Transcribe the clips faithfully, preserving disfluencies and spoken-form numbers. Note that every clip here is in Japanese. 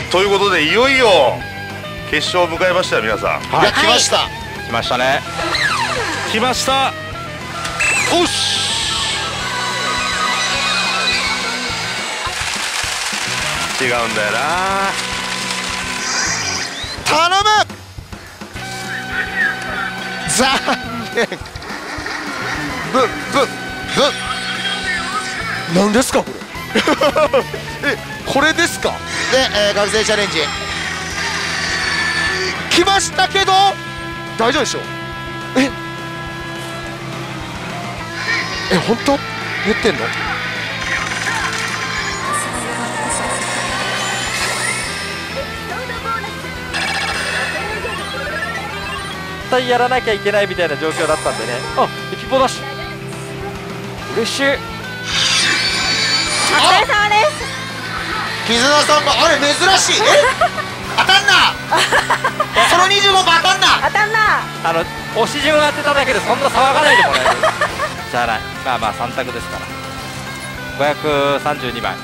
ということでいよいよ決勝を迎えましたよ皆さん。 はい、来ました、 来ましたね。来ました。 おっし、 違うんだよな。 頼む。残念。ぶぶぶ何ですかこれえ、これですか。で、えー、学生チャレンジ来ましたけど大丈夫でしょ。ええ、本当言ってんの。 絶対やらなきゃいけないみたいな状況だったんでね。あ、一歩出し嬉しい。 お疲れ様です。 絆さんがあれ珍しい。え当たんなそのにじゅうごパー当たんな。 当たんな。 あの押し順当てただけでそんな騒がないでもらえるじゃあない。まあまあさん択ですからごひゃくさんじゅうにまい。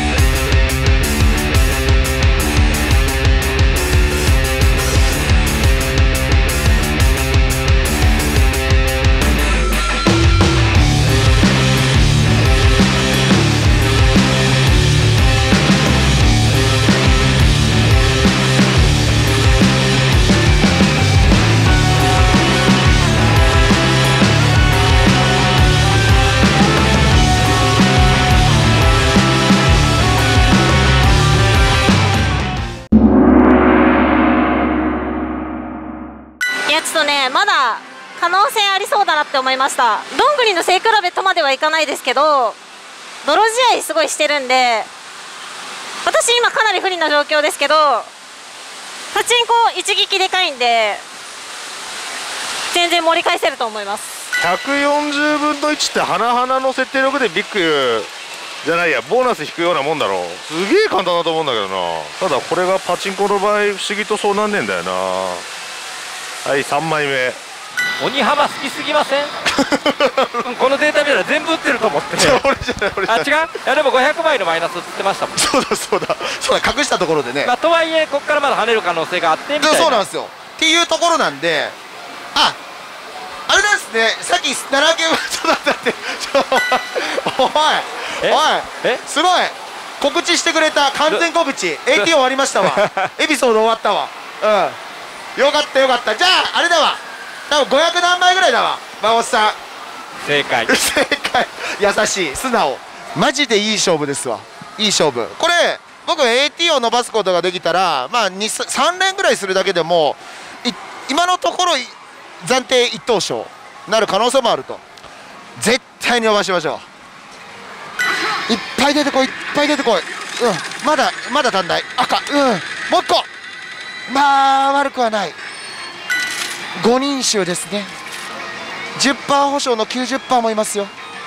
ちょっとね、まだ可能性ありそうだなって思いました。どんぐりの背比べとまではいかないですけど、泥試合すごいしてるんで、私今かなり不利な状況ですけど、パチンコ一撃でかいんで全然盛り返せると思います。 ひゃくよんじゅうぶんのいちって花々の設定力でビッグじゃないや、ボーナス引くようなもんだろう。すげえ簡単だと思うんだけどな。ただこれがパチンコの場合不思議とそうなんねえんだよな。はい、さんまいめ。 鬼浜好きすぎませんこのデータ見たら全部打ってると思って俺じゃない俺じゃない。 あ、違う。いやでもごひゃくまいのマイナス打ってましたもん。 そうだそうだそうだ、隠したところでね。 まあとはいえここからまだ跳ねる可能性があってみたいな。 そうなんですよっていうところなんで、ああれなんですね、さっきななゲームそうだったっておいえおいえすごい告知してくれた、完全告知 エーティーオー 終わりましたわエピソード終わったわ。うんよかったよかった。じゃああれだわ、多分ごひゃく何枚ぐらいだわマオさん。 正解正解。優しい素直、マジでいい勝負ですわ。いい勝負。これ僕 エーティーオー を伸ばすことができたら、まあさん連ぐらいするだけでも今のところ暫定一等賞なる可能性もあると。絶対に伸ばしましょう。いっぱい出てこい、いっぱい出てこい。うんまだまだ足んない。赤、うんもう一個。まあ悪くはない。ご人衆ですね。 じゅっパーセント 保証の きゅうじゅっパーセント もいますよ。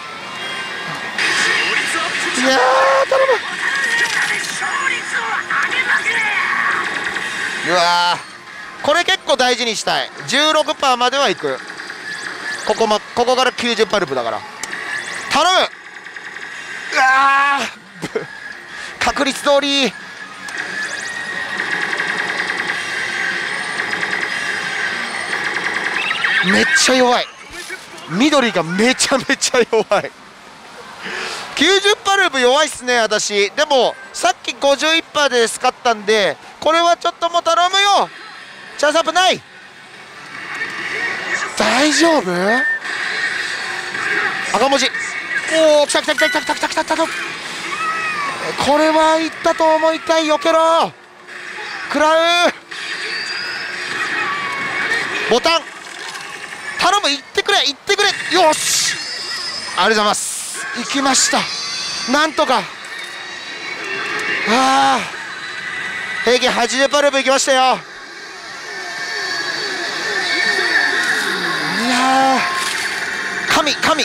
いやー頼む。うわーこれ結構大事にしたい。 じゅうろくパーセント まではいく。ここ、ま、ここから きゅうじゅっパーセント ループだから頼む。うわー確率通り。めっちゃ弱い。緑がめちゃめちゃ弱い。きゅうじゅっパーセント ループ弱いっすね私。でもさっき ごじゅういちパーセント で使ったんで、これはちょっともう頼むよ。チャンスアップない。大丈夫。赤文字。おお来た来た来た来た来た来た来た来た。これはいったと思いたい。避けろ食らう。ボタン頼む、行ってくれ行ってくれ。よしありがとうございます。行きました、なんとか。ああ平均 はちじゅっパーセント ループ行きましたよ。いやー神神。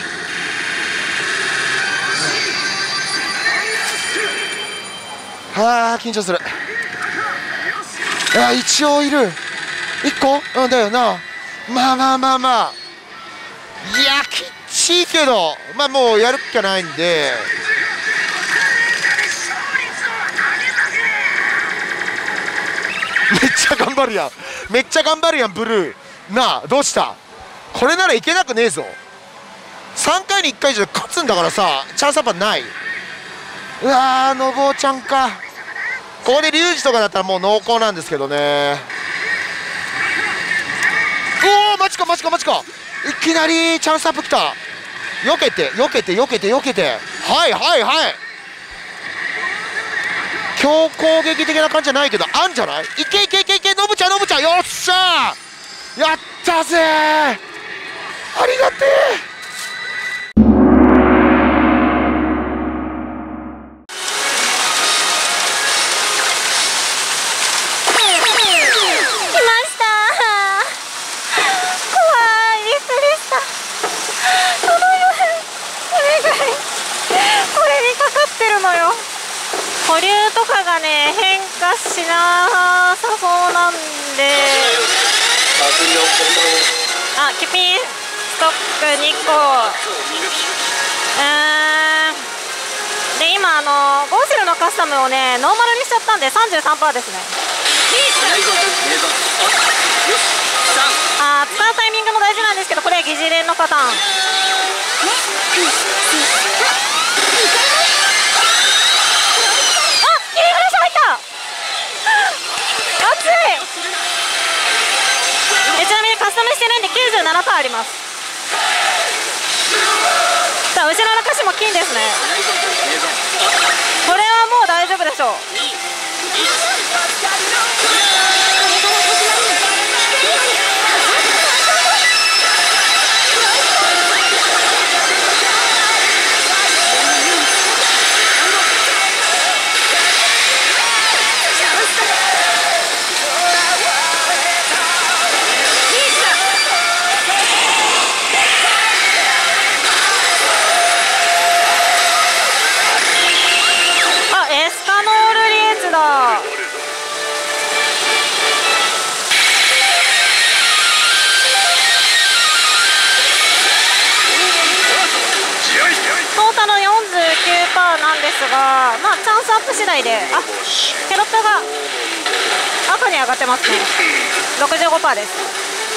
はあ緊張する。あ一応いるいっこ。うんだよな。まあまあまあまあいやきっちいけど、まあもうやるっきゃないんで。 張るやん、めっちゃ頑張るやんブルーなあ。どうした、これならいけなくねえぞ。さんかいにいっかいじゃ勝つんだからさ、チャンスアップはない。うわー、のぼうちゃんか。ここでリュウジとかだったらもう濃厚なんですけどね。おお、マジかマジかマジか、いきなりチャンスアップきた。避けて避けて避けて避けて、はいはいはい、強攻撃的な感じじゃないけどあんじゃない。いけいけいけいけ、ノブちゃんノブちゃん、よっしゃー、やったぜー、ありがてえ。 保留とかがね変化しなさそうなんで、あ、キピンストックにこ、うーんで今あのゴーシルのカスタムをねノーマルにしちゃったんで さんじゅうさんパーセント ですね。あー、使うタイミングも大事なんですけど、これは疑似連のパターン。熱い。えちなみにカスタムしてるんで きゅうじゅうななパーセント あります。さあ後ろの歌詞も金ですね。これはもう大丈夫でしょう。なんですが、まあチャンスアップ次第で、あ、テロップが赤に上がってますね。 ろくじゅうごパーセント です。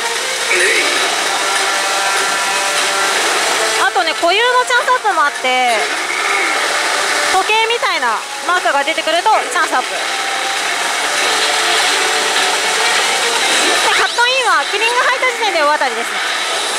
あとね固有のチャンスアップもあって、時計みたいなマークが出てくるとチャンスアップで、カットインはキリンが入った時点で大当たりですね。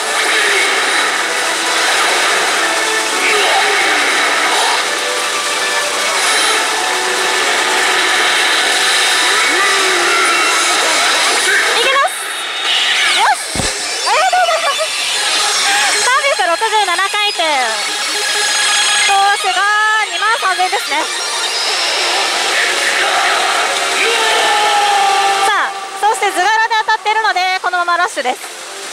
ろくじゅうななかいてん、投手がにまんさんぜんですね。さあそして図柄で当たっているのでこのままラッシュです。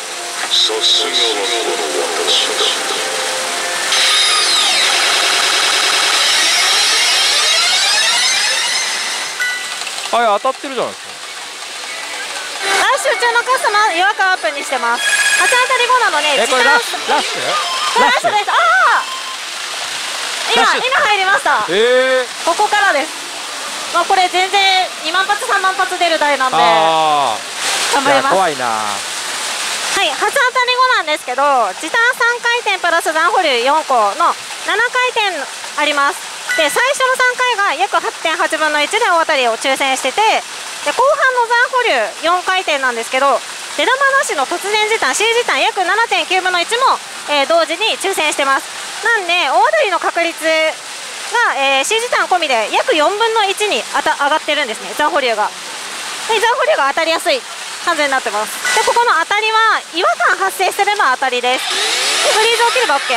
はい、当たってるじゃないですか。 ラッシュ中のカスタマー違和感アップにしてます。はち当たり後なのね。 え、これラッシュラッシュこれラッシュです。ああ今今入りました。 えー、 ここからです。まあこれ全然にまん発さんまん発出る台なんであ頑張ります。 怖いな。 はい、はち当たり後なんですけど、時短さんかいてんプラス残保留よんこのななかいてんあります。で最初のさんかいが約 はちてんはちぶんのいちで大当たりを抽選してて、で後半の残保留よんかいてんなんですけど、出玉なしの突然時短 C 時短約 ななてんきゅうぶんのいちも、えー、同時に抽選してます。なんで大当たりの確率が、えー、C 時短込みで約よんぶんのいちにあた上がってるんですね、残保留が。で残保留が当たりやすい感じになってます。でここの当たりは違和感発生すれば当たりです。でフリーズ起きれば OK。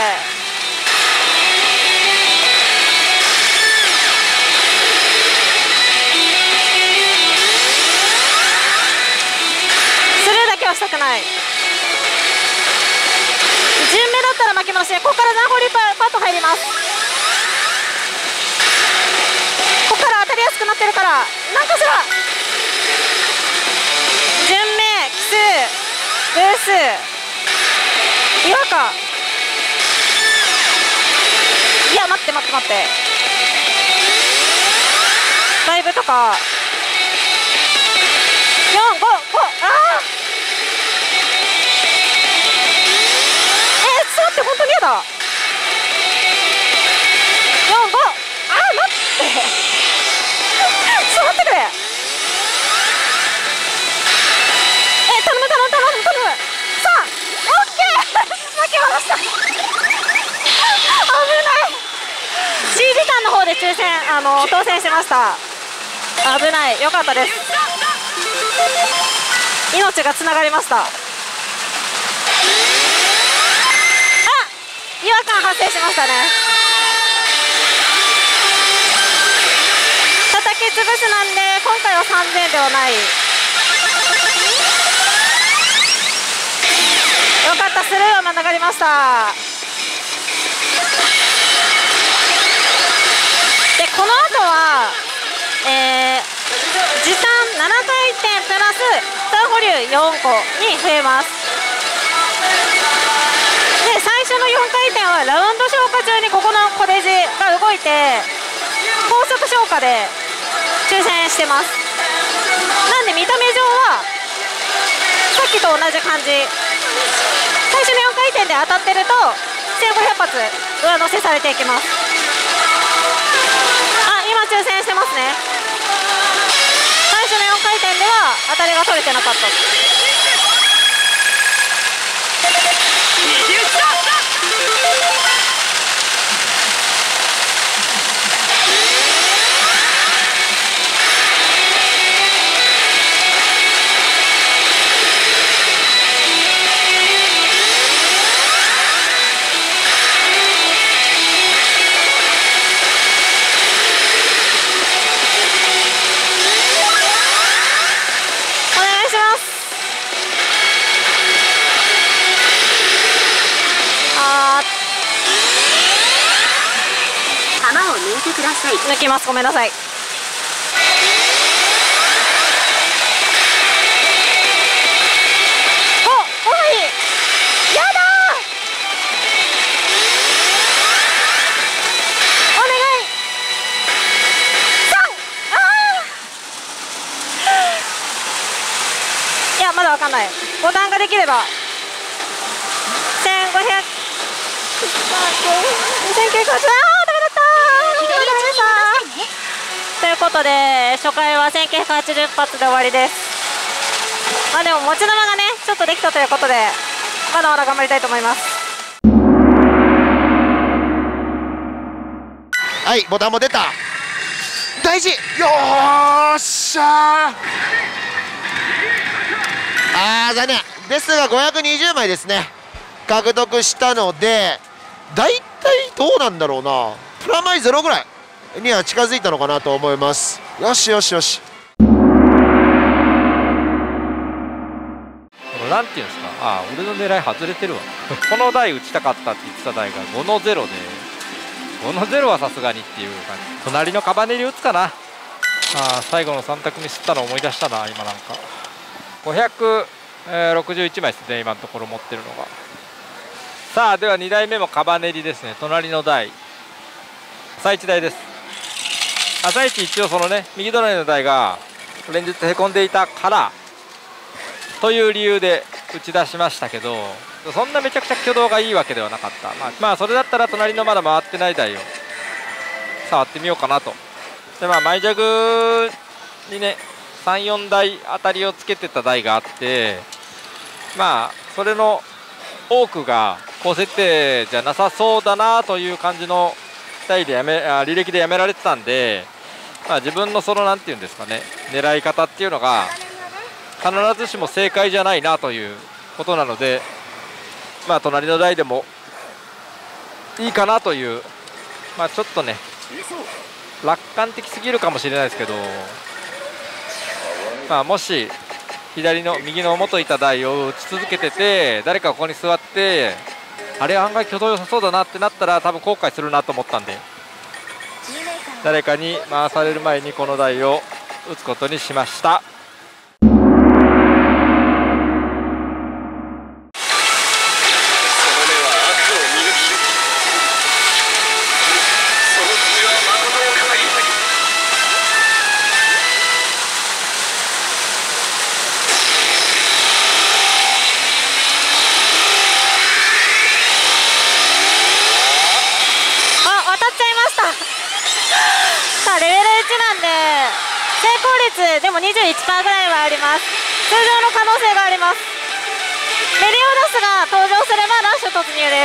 したくない。順目だったら巻き戻し、ここから残保留パート入ります。ここから当たりやすくなってるから何かしら順目、奇数、偶数、違和感、いや待って待って待って、だいぶとかよん、ごだよん、ご、あー待ってちょっと待ってくれ。え頼む頼む頼む頼む。さあオッケー負けました危ない。 C 時間の方で抽選あの当選しました。危ない、よかったです。命がつながりました。あ、違和感発生しましたね。叩き潰すなんで今回はさんぜんえんではない。よかった、スルーは免れました。でこの後は、えー、時短ななかいてんプラススター保留よんこに増えます。で最初のよんかい転はラウンド消化中にここのコレジが動いて高速消化で抽選してます。なんで見た目上はさっきと同じ感じ。最初のよんかい転で当たってるとせんごひゃく発上乗せされていきます。あ、今抽選してますね。最初のよんかい転では当たりが取れてなかった。抜きます、ごめんなさい。お、おい、やだお願いさん、あーいやまだわかんない。ボタンができればせんごひゃくせんきゅうひゃくはちじゅう、あーダメだったということで初回はせんきゅうひゃくはちじゅう発で終わりです。まあでも持ち球がねちょっとできたということでまだまだ頑張りたいと思います。 はい、ボタンも出た。大事。よーっしゃー。あー残念ですがごひゃくにじゅうまいですね獲得したので、だいたいどうなんだろうな、プラマイゼロぐらいには近づいたのかなと思います。よしよしよし。 なんていうんですか、ああ俺の狙い外れてるわこの台打ちたかったって言ってた台がごのゼロで、ごのゼロはさすがにっていう感じ。隣のカバネリ打つかな。ああ最後のさん択ミスったの思い出したな。今なんかごひゃくろくじゅういちまいですね今のところ持ってるのが。さあではにだいめもカバネリですね。隣の台朝一台です。朝一一応そのね右隣の台が連日へこんでいたからという理由で打ち出しましたけど、そんなめちゃくちゃ挙動がいいわけではなかった。まあ、まあ、それだったら隣のまだ回ってない台を触ってみようかなと。でまあマイジャグにねさんよん台当たりをつけてた台があって、まあそれの多くが高設定じゃなさそうだなという感じの台でやめあ履歴でやめられてたんで、まあ、自分のそのなんていうんですかね狙い方っていうのが必ずしも正解じゃないなということなので、まあ隣の台でもいいかなという、まあちょっとね楽観的すぎるかもしれないですけど、まあもし左の右の元いた台を打ち続けてて誰かここに座ってあれ案外挙動良さそうだなってなったら多分後悔するなと思ったんで、誰かに回される前にこの台を打つことにしました。 なんで成功率でも にじゅういちパーセント ぐらいはあります。通常の可能性があります。メリオダスが登場すればラッシュ突入です。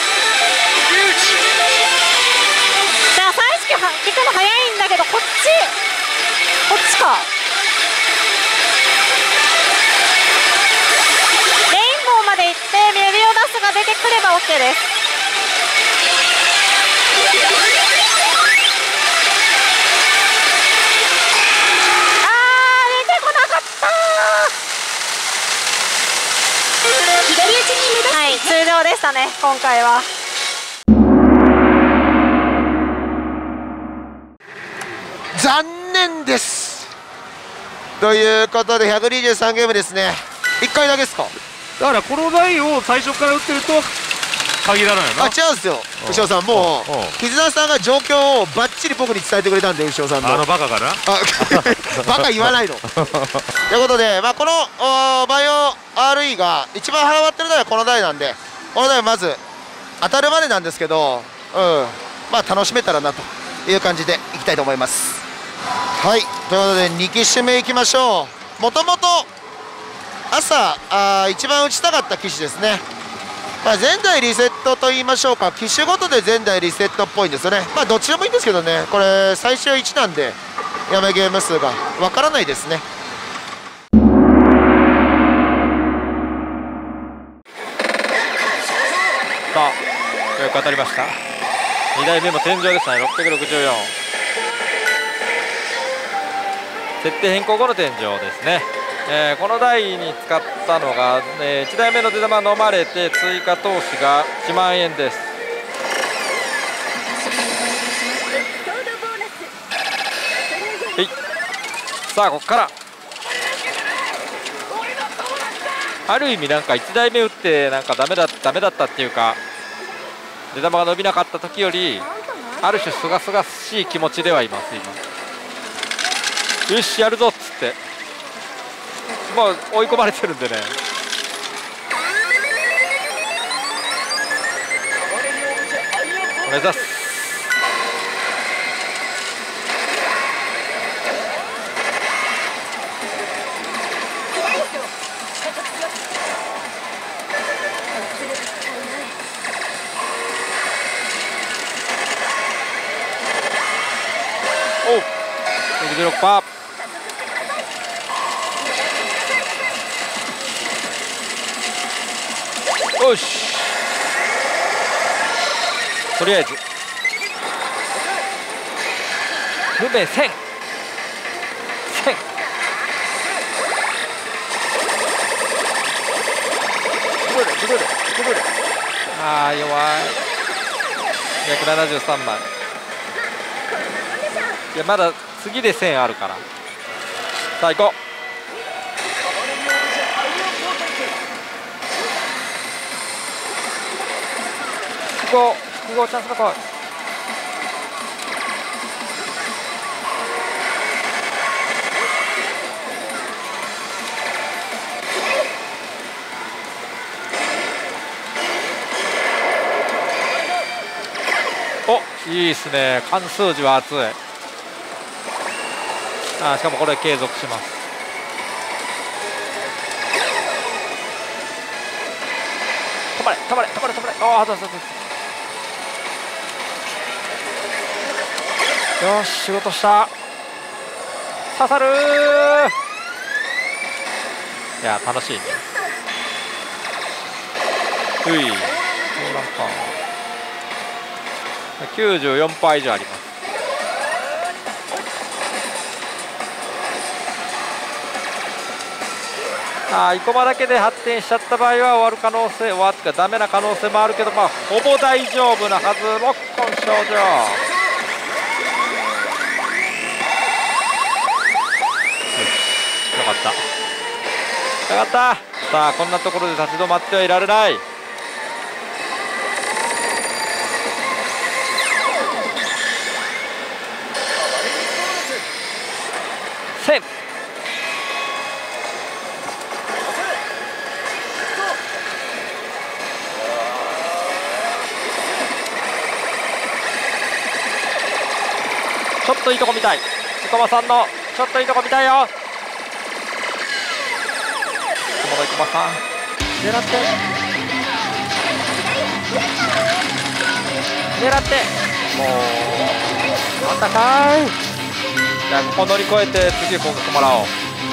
じゃあさん意識引くの早いんだけど、こっちこっちか。レインボーまで行ってメリオダスが出てくれば OK です。はい、通常でしたね、今回は。 残念です。ということでひゃくにじゅうさんゲームですね。いっかいだけですか。 だからこの台を最初から打ってると限らないよな。 あ、違うんですよ牛尾さん。もう絆さんが状況をバッチリ僕に伝えてくれたんで、牛尾さんのあのバカかな。 あバカ言わないのということで、まあ、このバイオ アールイー が一番ハマってる台はこの台なんで、この台はまず当たるまでなんですけど、うん、まあ楽しめたらなという感じでいきたいと思います。はい、ということでに機種目いきましょう。もともと朝あ一番打ちたかった機種ですね。まあ、全台リセットと言いましょうか、機種ごとで全台リセットっぽいんですよね。まあどっちでもいいんですけどね、これ最終いちなんでやめゲーム数がわからないですね。 さあよく当たりました。にだいめも天井ですね。ろっぴゃくろくじゅうよん、設定変更後の天井ですね。えー、この台に使ったのが、えー、いちだいめの出玉飲まれて追加投資がいちまんえんです。はい、さあここからある意味なんかいちだいめ打ってなんかダメだダメだったっていうか、出玉が伸びなかった時よりある種すがすがしい気持ちではいます今。よしやるぞっつってもう追い込まれてるんでね。目指す。おうろくじゅうろくパーセント。よし、とりあえず無名せんせんブルブルブル。ああ弱い。ひゃくななじゅうさんまい。いやまだ次でせんあるから。さあ行こう。複合複合チャンスの声。お、いいですね。関数字は熱い。あ、しかもこれ継続します。止まれ止まれ止まれ止まれ。ああ、そうそうそう。よし仕事した。刺さるー。いや楽しいね。うい、そうなんかきゅうじゅうよんパーセント以上あります。あー、生駒だけで発展しちゃった場合は終わる可能性、終わってかダメな可能性もあるけど、まあほぼ大丈夫なはず。ろっこん症状。よかったよかった。さあこんなところで立ち止まってはいられない。せんちょっといいとこ見たい。生駒さんのちょっといいとこ見たいよ。友田生駒さん狙って狙ってもうなんだかい。じゃあここ乗り越えて次攻撃もらおう。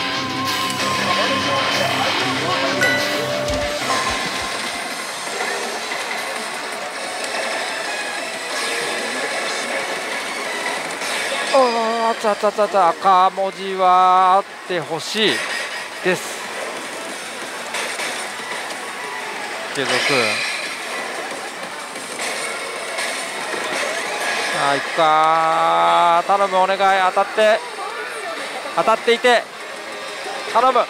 あつあつあつあつ赤文字はあってほしいです。継続。さあ行くか。頼むお願い。当たって当たっていて頼む。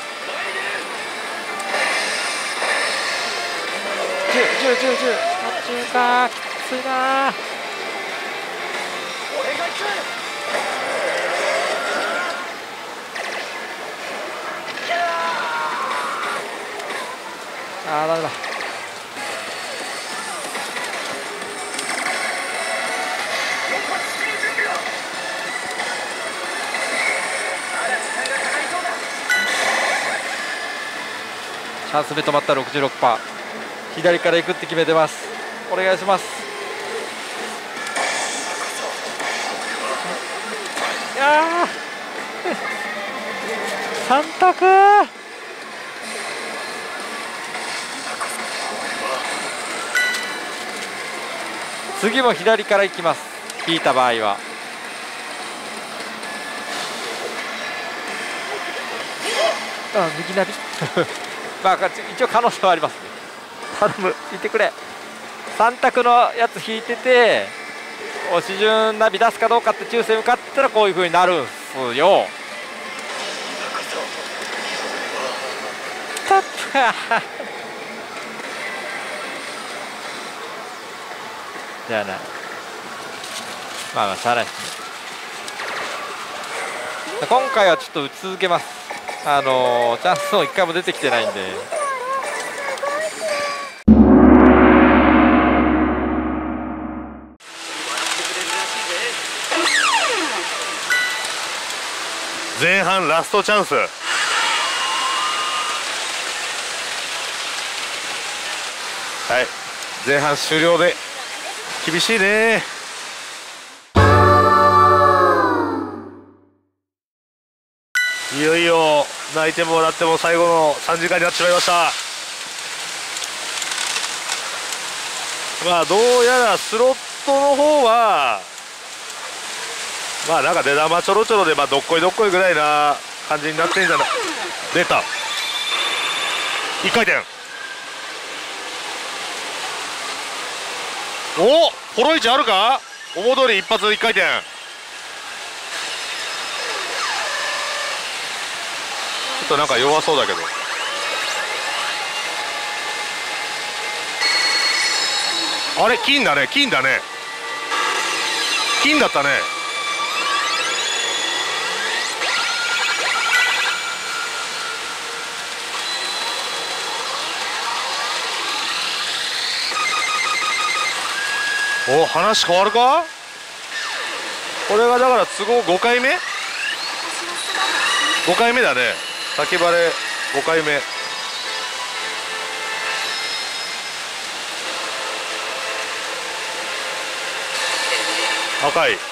じゅう、じゅう、じゅう、じゅう、途中かきついな。あーダメだ。チャンス目止まった ろくじゅうろくパーセント。 左から行くって決めてます。お願いします。いやーさん択。次も左から行きます。引いた場合はあ右ナビまあ一応可能性はありますね。頼む引いてくれ。さん択のやつ引いてて押し順ナビ出すかどうかって抽選受かったらこういう風になるんすよ。たったじゃあなまあまあしゃあないですね。今回はちょっと打ち続けます。あのー、チャンスもいっかいも出てきてないんで。 前半ラストチャンス。はい前半終了で厳しいね。いよいよ泣いてもらっても最後のさんじかんになってしまいました。まあどうやらスロットの方はまあなんか出玉ちょろちょろでまあどっこいどっこいぐらいな感じになってんじゃない。出たいっかい転。おポロイチあるか。お戻り一発いっかい転。ちょっとなんか弱そうだけど。あれ金だね金だね金だったね。お話変わるか。これがだから都合ごかいめごかいめだね。先バレごかいめ。赤い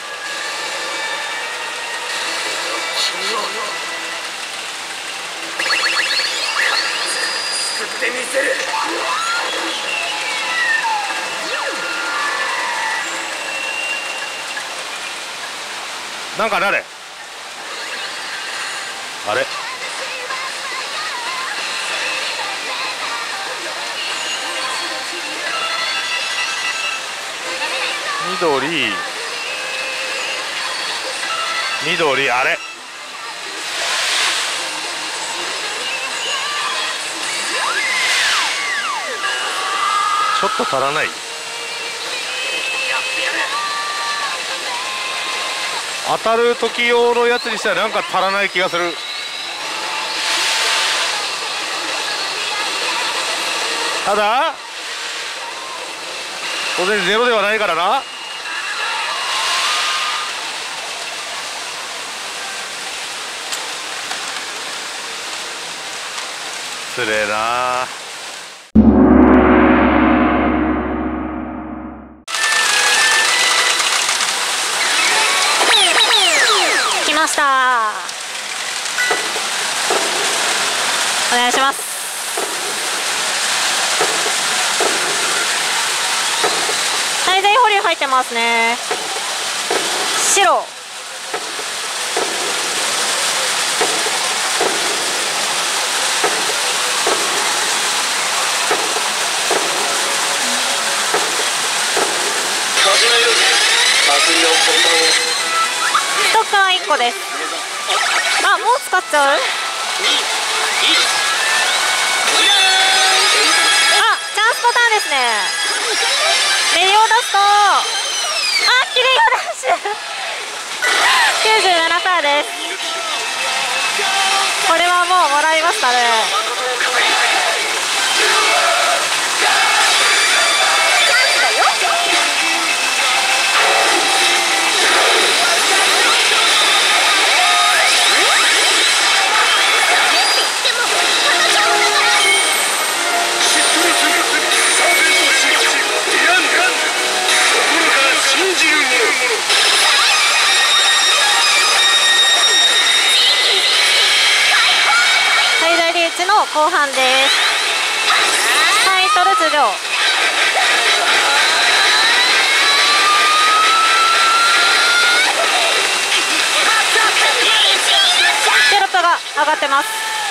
なんか誰あれ緑緑あれちょっと足らない。当たる時用のやつにしてはなんか足らない気がする。ただ当然ゼロではないからな。 つれえな。 来ました。お願いします。滞在保留入ってますね。白。ストックはいっこです。あ、もう使っちゃう？あ、チャンスパターンですね。メリオダスト。あ、キリオダッシュきゅうじゅうななパーセントです。これはもうもらいましたね。最大リーチの後半です。タイトル頭上。テロップが上がってます。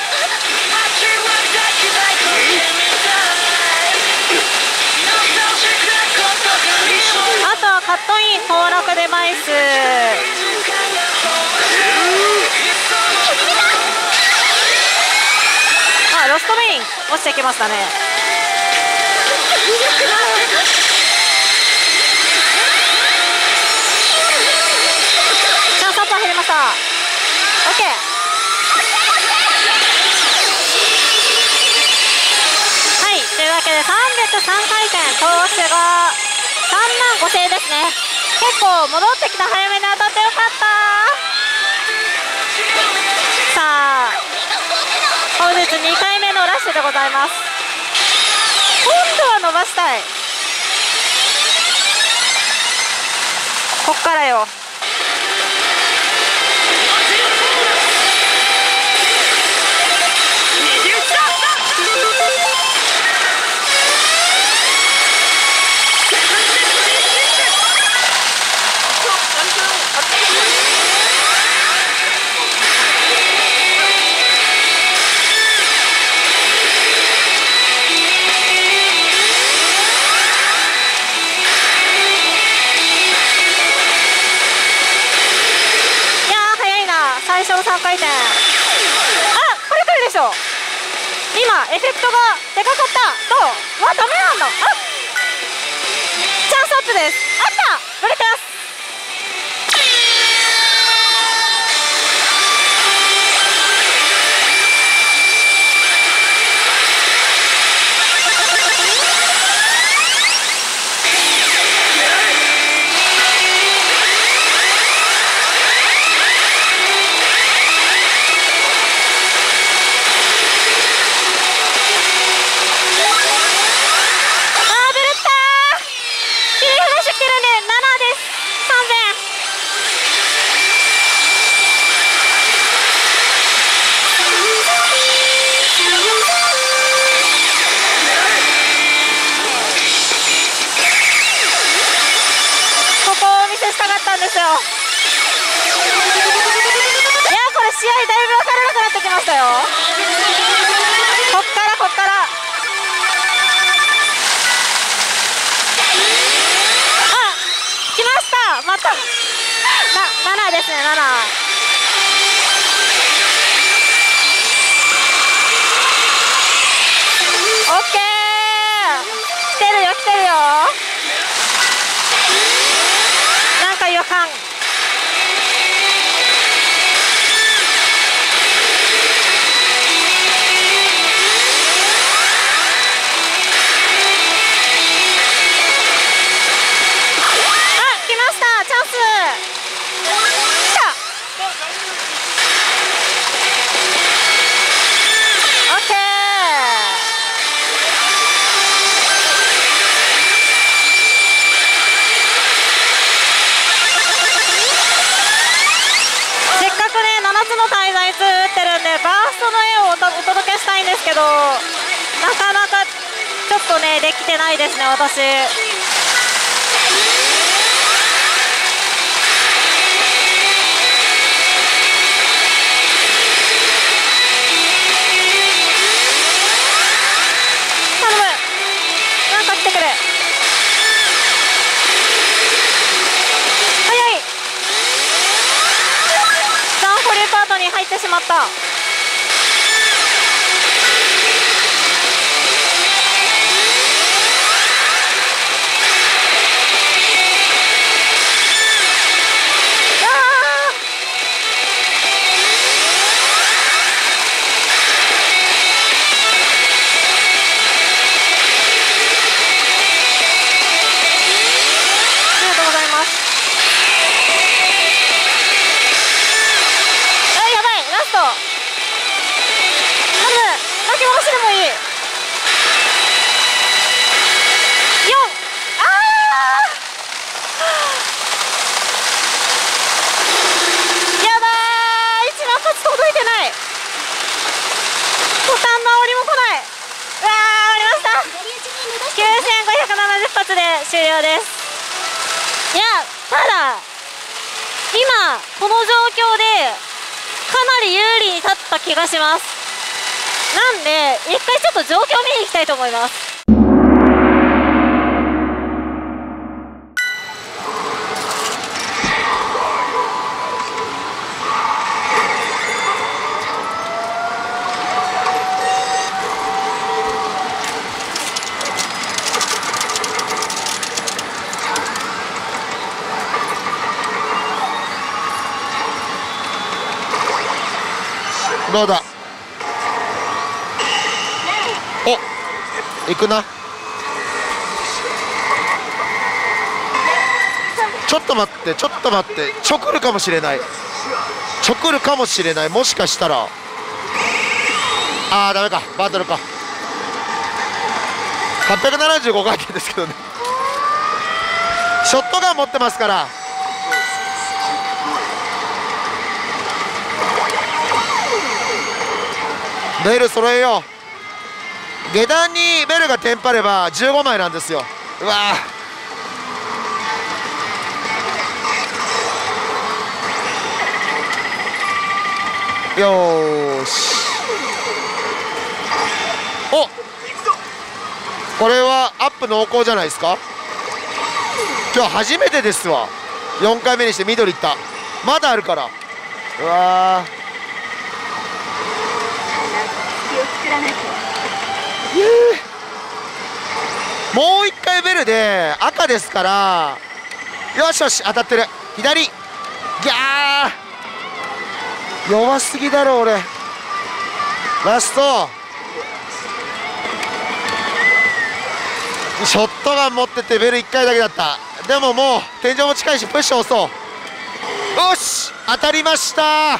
あとはカットイン崩落デバイス。あ、ロストメイン落ちてきましたね。チャンスアップ入りました。 OK。 はい、というわけでさんびゃくさんかいてん投手がさんまんごせんえんですね。結構戻ってきた。早めに当たってよかった。さあ本日にかいめのラッシュでございます。今度は伸ばしたい。こっからよ。最初のさんかいてん。あ、これ来るでしょ。今エフェクトがでかかったと。わ、ダメなんだ。あ、チャンスアップです。あった、乗れてます。したかったんですよ。いや、これ試合だいぶ分からなくなってきましたよ。こっからこっから。あ、来ました。またなななですね。なな。オッケー。来てるよ来てるよ。なんか予感。 分ねバーストの絵をおとお届けしたいんですけど、なかなかちょっとねできてないですね私。頼む、なんか来てくれ。早い。ダンフォリューパートに入ってしまった。終了です。いや、ただ今この状況でかなり有利に立った気がします。なんで一回ちょっと状況を見に行きたいと思います。 どうだ。お、行くな。ちょっと待って、ちょっと待って、ちょくるかもしれない。ちょくるかもしれない。もしかしたら。あー、ダメか、バトルか。はっぴゃくななじゅうご回転ですけどね。ショットガン持ってますから。ベル揃えよう。下段にベルがテンパればじゅうごまいなんですよ。うわー、よーし。お、これはアップ濃厚じゃないですか。今日初めてですわ。よんかいめにして緑いった。まだあるから。うわー、もう一回ベルで赤ですから。よしよし、当たってる。左ギャー、弱すぎだろ俺。ラストショットガン持っててベルいっかいだけだった。でももう天井も近いしプッシュ押そう。よし、当たりました。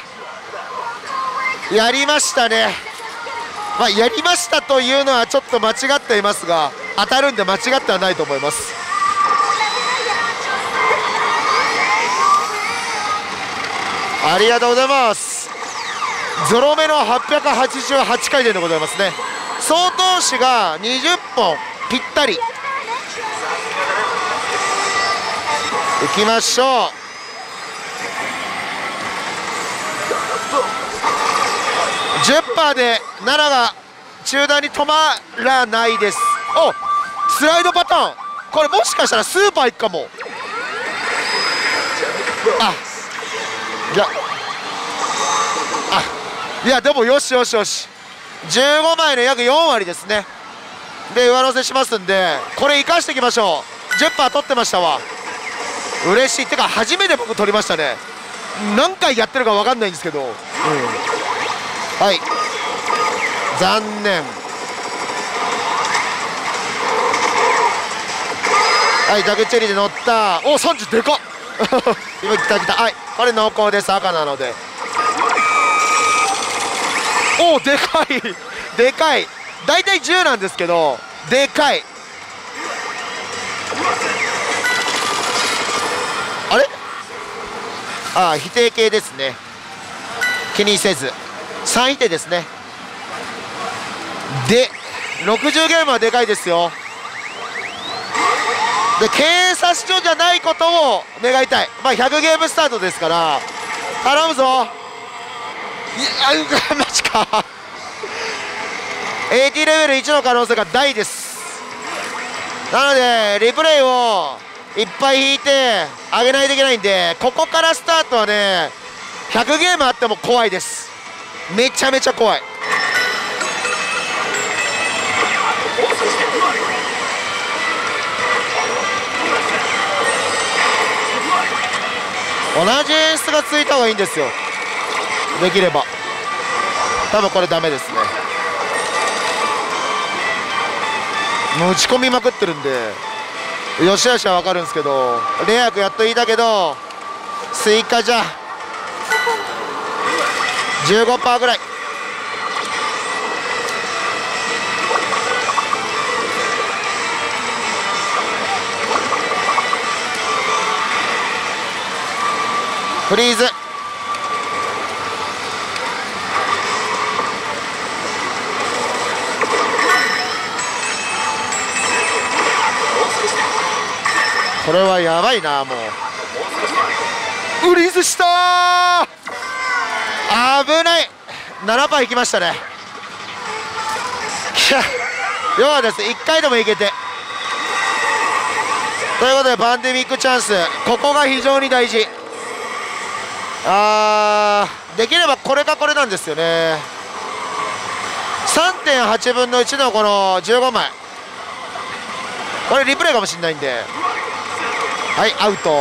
やりましたね。まあ、やりましたというのはちょっと間違っていますが、当たるんで間違ってはないと思います。ありがとうございます。ゾロ目のはっぴゃくはちじゅうはちかい転でございますね。総投資がにじゅっぽんぴったり。いきましょう。じゅっパーセント でななが中段に止まらないです。お、スライドパターン。これもしかしたらスーパーいくかも。あ、いや、あ、いやでもよしよしよし。じゅうごまいの約よんわりですね。で上乗せしますんで、これ生かしていきましょう。 じゅっパーセント 取ってましたわ。嬉しい。ってか初めて僕取りましたね。何回やってるか分かんないんですけど、うん、はい、残念。はい、ダグチェリーで乗った。お、さんじゅうでかっ今来た来た。はい、これ濃厚です。赤なので。おお、でかいでかい。大体じゅうなんですけどでかい。あれ、ああ、否定形ですね。気にせず。 さんいてですね。でろくじゅうゲームはでかいですよ。で警察署じゃないことを願いたい。まあひゃくゲームスタートですから頼むぞ。いやマジかエーティー レベルいちの可能性が大です。なのでリプレイをいっぱい引いてあげないといけないんで、ここからスタートはねひゃくゲームあっても怖いです。めちゃめちゃ怖い。同じ演出がついた方がいいんですよ、できれば。多分これダメですね。もう打ち込みまくってるんでよしあしは分かるんですけど、レアクやっといたけどスイカじゃ じゅうごパーセント ぐらい。フリーズ。これはやばいな。もうフリーズしたー。危ない。 ななパーセント いきましたね。いや要はですねいっかいでもいけてということでパンデミックチャンス、ここが非常に大事。あーできればこれかこれなんですよね。 さんてんはちぶんのいちのこのじゅうごまい、これリプレイかもしれないんで、はいアウト。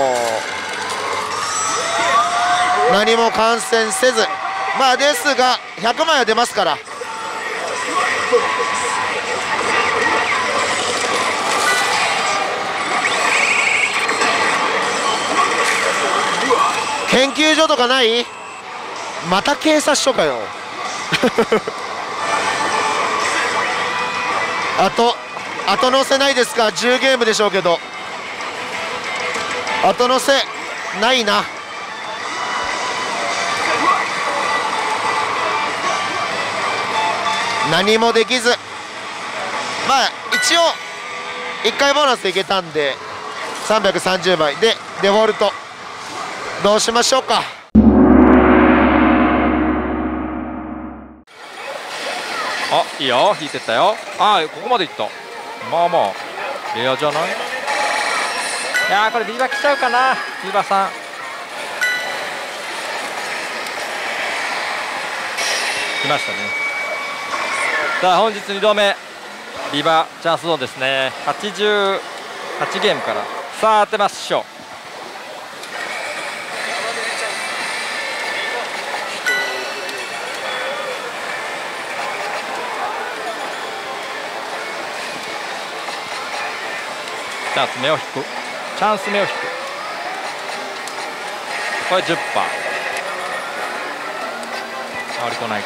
何も感染せず、まあですがひゃくまいは出ますから。研究所とかない？また警察署かよあと後乗せないですか？じゅうゲームでしょうけど後乗せないな。何もできず、まあ一応いっかいボーナスでいけたんでさんびゃくさんじゅうまいでデフォルトどうしましょうか。 あいいよ、引いてったよ。あここまでいった。まあまあレアじゃない。いやーこれビーバー来ちゃうかな。ビーバーさん来ましたね。さあ本日にどめビーバーチャンスゾーンですね。はちじゅうはちゲームからさあ当てましょう。チャンス目を引く。チャンス目を引く。これ じゅっパーセント。ありこないか。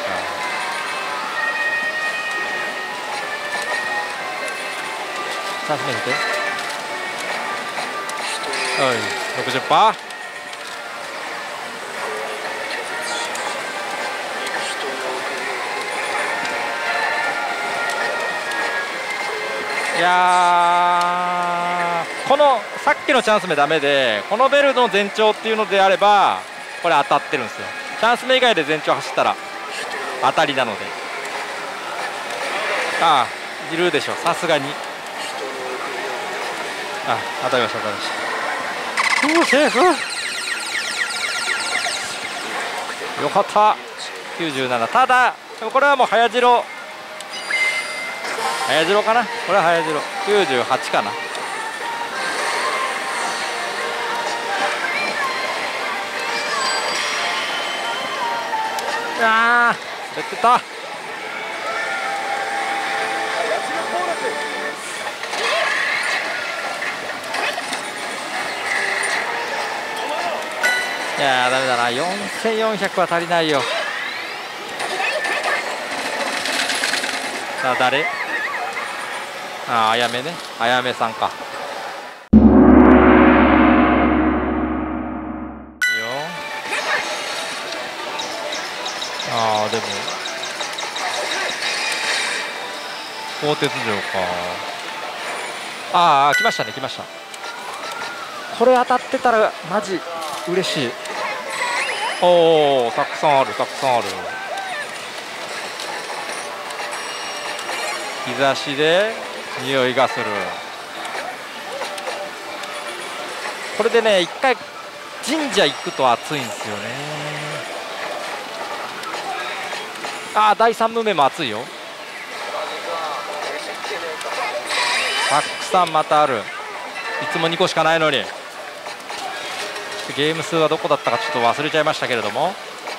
チャンス目引いて。おい、ろくじゅっパーセント。いやーこのさっきのチャンス目ダメで、このベルの全長っていうのであればこれ当たってるんですよ。チャンス目以外で全長走ったら当たりなので、ああいるでしょさすがに。あ当たりました当たりました。うーセーフよかった。きゅうじゅうなな。ただこれはもう早白早白かな。これは早白きゅうじゅうはちかな。あー滑ってた。いやーダメだな。よんせんよんひゃくは足りないよ。さあ誰？あああやめね。あやめさんか。いいよ。 ああでも鋼鉄城か。ああ来ましたね来ました。これ当たってたらマジ嬉しい。おおたくさんあるたくさんある。日差しで匂いがする。これでね一回神社行くと暑いんですよね。ああだいさんムー目も暑いよ。たくさんまたある。いつもにこしかないのに。ゲーム数はどこだったかちょっと忘れちゃいましたけれども、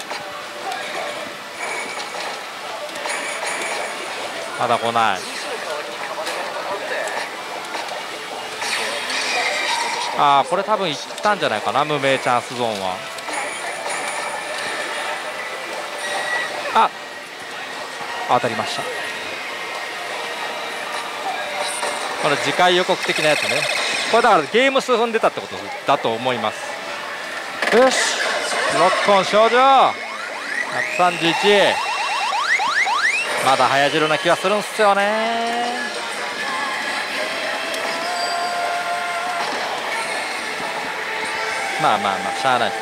まだ来ない。ああこれ多分いったんじゃないかな無名チャンスゾーンは。あ当たりました。この次回予告的なやつね。これだからゲーム数踏んでたってことだと思います。よしロックオン少女ひゃくさんじゅういち。まだ早白な気がするんすよね。まあまあまあしゃあないです。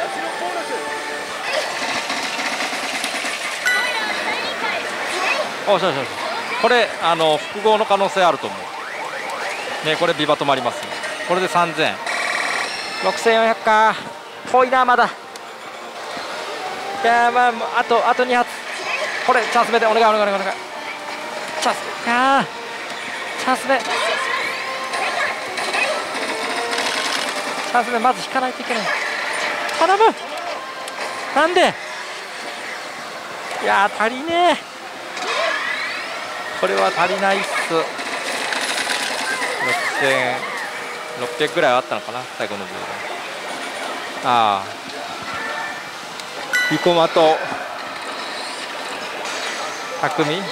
おしよしよしこれあの複合の可能性あると思うね。これビバ止まります。これでさんぜんろくせんよんひゃくか遠いなまだ。いやまああとあとに発。これチャンス目でお願いお願いお願いお願い。チャンスあチャンス目チャンス目まず引かないといけない。頼むなんでいや足りねえ。これは足りないっす。ろくせんろっぴゃくぐらいはあったのかな最後の部分。ああ生駒と匠牛尾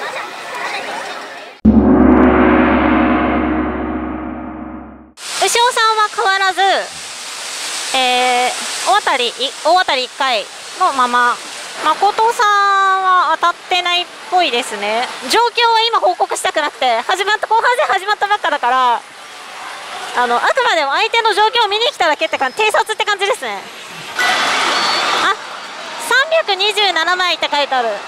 さんは変わらず、えー、大当たり大当たりいっかいのまま。誠さんは当たってないっぽいですね。状況は今報告したくなくて、始まった後半戦始まったばっかだから、あのあくまでも相手の状況を見に来ただけって感じ、偵察って感じですね。あさんびゃくにじゅうななまいって書いてある。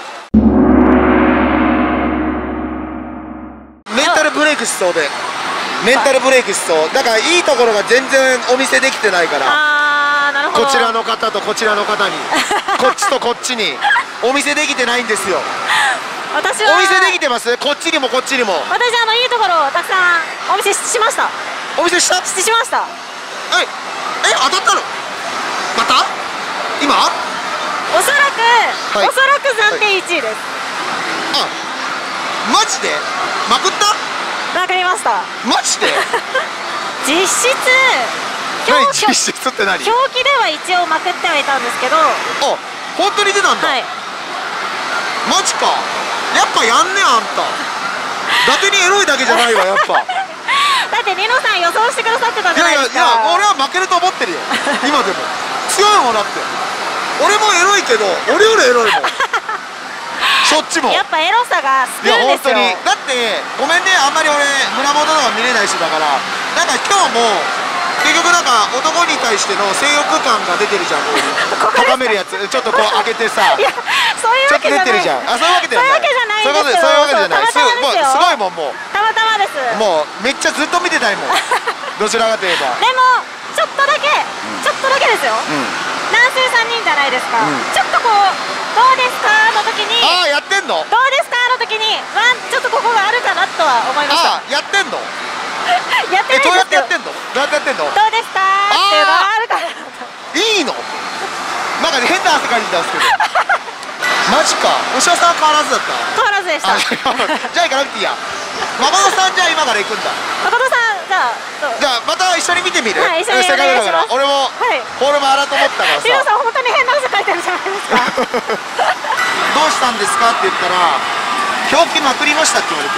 メンタルブレイクしそうでメンタルブレイクしそうだからいいところが全然お見せできてないから、 あーなるほど。 こちらの方とこちらの方にこっちとこっちにお見せできてないんですよ。 私はお見せできてます。こっちにもこっちにも私あのいいところをたくさんお見せしました。 お見せしたししました。 ええ当たったのまた今おそらく、 はいおそらく暫定いちいです。 あマジでまくったわかりました。 マジで実質何表実質って何表記では一応まくってはいたんですけど、はあ本当に出たんだ、 い。 マジかやっぱやんねあんた伊達にエロいだけじゃないわやっぱだってニノさん予想してくださってたいじゃないですか。 やいやいや俺は負けると思ってるよ今でも強いもんだって。俺もエロいけど俺よりエロいもんそっちもやっぱエロさがいや少本ないんですよ。 当にだってごめんねあんまり俺胸元とか見れない人だからなんか今日も結局なんか男に対しての性欲感が出てるじゃんこういう高めるやつちょっとこう開けてさいやそういうちょっとわけじゃない。 出てるじゃんあそういうわけじゃないそういうわけじゃないんですけど、 そういうわけじゃないそうたまたまですよ。 すごいもうすごいもんもうたまたまです。 もうめっちゃずっと見てたいもんどちらかといえばでもちょっとだけ、ちょっとだけですよ。 うん男性さんにんじゃないですか。 うんちょっとこうどうですかの時に、 ああやってんのどうですかの時に、ワンちょっとここがあるかなとは思いました。 ああやってんのやってえどうやってないですよ。 やってんのどうやってやってんのどうですかっていうのがあるかなと。 いいのなんかね変な汗かいてたんですけどマジか牛尾さんは変わらずだった変わらずでした。 あじゃあ行かなくていいや誠さんじゃあ今から行くんだ誠さんじゃあどうじゃあまた一緒に見てみるはい一緒にせっかくだからお願いします俺もはい。 ホール回らと思ったからさリノさん本当に変な汗かいてるじゃないですか。 どうしたんですかって言ったら表記まくりましたって言われて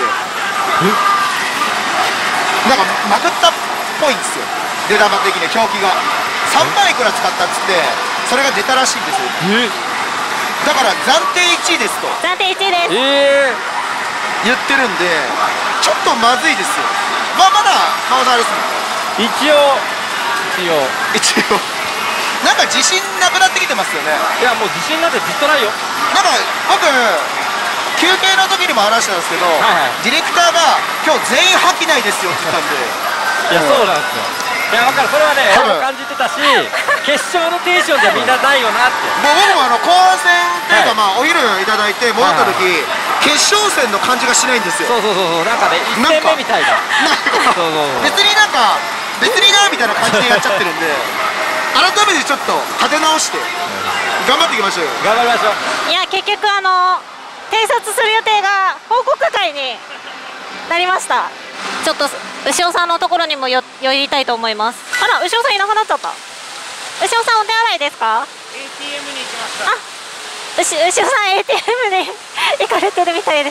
なんかまくったっぽいんですよ出玉的に表記がさんまんいくら使ったっつってそれが出たらしいんですよえだから暫定いちいですと暫定いちいです。 ええ言ってるんでちょっとまずいですよ。まあまだ真央さんあれですもん。 一応一応一応なんか自信なくなってきてますよね。 いやもう自信なんてずっとないよ。 なんか僕休憩の時にも話したんですけど、 はいはいディレクターが今日全員吐きないですよって言ったんでいやそうなんですよ。いや分かる、それはね多分俺も感じてたし決勝のテンションじゃみんなないよなって。 もう僕もあの後半戦っていうか、 はいまあお昼いただいて戻った時、 はい決勝戦の感じがしないんですよ。 そうそうそうそう、なんかね一戦目みたいな。 なんかそうそうそう別になんか別になみたいな感じでやっちゃってるんで改めてちょっと立て直して頑張っていきましょうよ。 頑張りましょう。 いや結局あの偵察する予定が報告会になりました。ちょっと牛尾さんのところにもよ寄りたいと思います。あら牛尾さんいなくなっちゃった。牛尾さんお手洗いですか？ エーティーエム に行きました。 あ牛牛尾さん エーティーエム に行かれてるみたいです。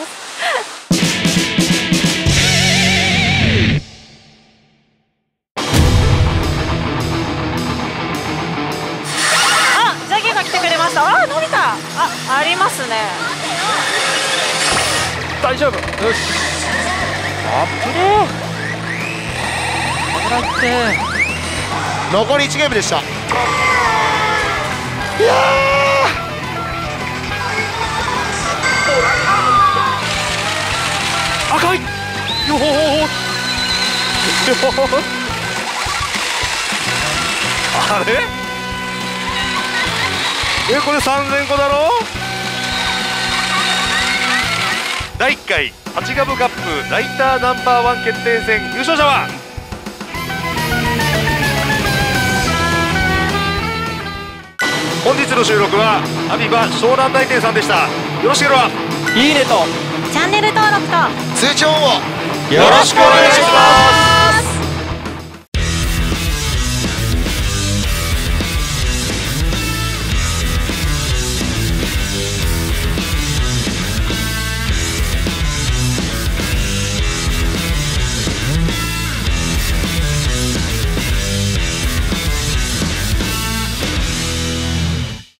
あジャギが来てくれました。あ伸びた。あありますね。 大丈夫。よし。あっぶねー。危ないって。 残りいちゲームでした。いや赤い。よほほほ。 あれえこれさんぜんこだろ。だいいっかいハチガブカップライターナンバーワン決定戦優勝者は本日の収録はアビバ湘南大店さんでした。よろしければいいねとチャンネル登録と通帳をよろしくお願いします。